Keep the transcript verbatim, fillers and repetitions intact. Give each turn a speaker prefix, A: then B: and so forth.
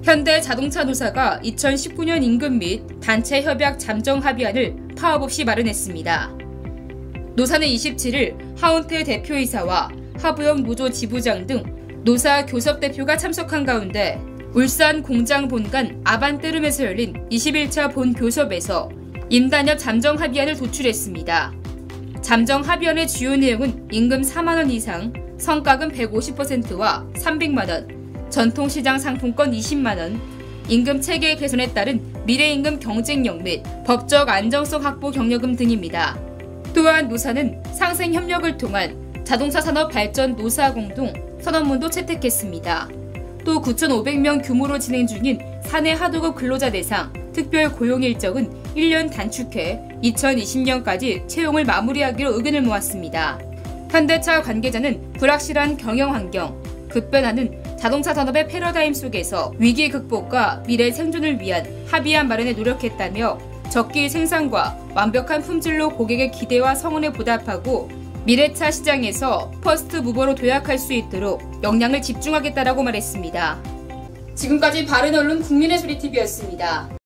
A: 현대자동차노사가 이천십구 년 임금 및 단체 협약 잠정 합의안을 파업 없이 마련했습니다. 노사는 이십칠 일 하운트 대표이사와 하부영 노조 지부장 등 노사 교섭 대표가 참석한 가운데 울산 공장 본관 아반떼룸에서 열린 이십일 차 본교섭에서 임단협 잠정 합의안을 도출했습니다. 잠정 합의안의 주요 내용은 임금 사만 원 이상, 성과금 백오십 퍼센트와 삼백만 원, 전통시장 상품권 이십만 원, 임금 체계 개선에 따른 미래임금 경쟁력 및 법적 안정성 확보 경력금 등입니다. 또한 노사는 상생 협력을 통한 자동차 산업 발전 노사 공동 선언문도 채택했습니다. 또 구천오백 명 규모로 진행 중인 사내 하도급 근로자 대상 특별 고용 일정은 일 년 단축해 이천이십 년까지 채용을 마무리하기로 의견을 모았습니다. 현대차 관계자는 불확실한 경영 환경, 급변하는 자동차 산업의 패러다임 속에서 위기 극복과 미래 생존을 위한 합의안 마련에 노력했다며 적기 생산과 완벽한 품질로 고객의 기대와 성원에 보답하고 미래차 시장에서 퍼스트 무버로 도약할 수 있도록 역량을 집중하겠다라고 말했습니다. 지금까지 바른언론 국민의 소리티비였습니다.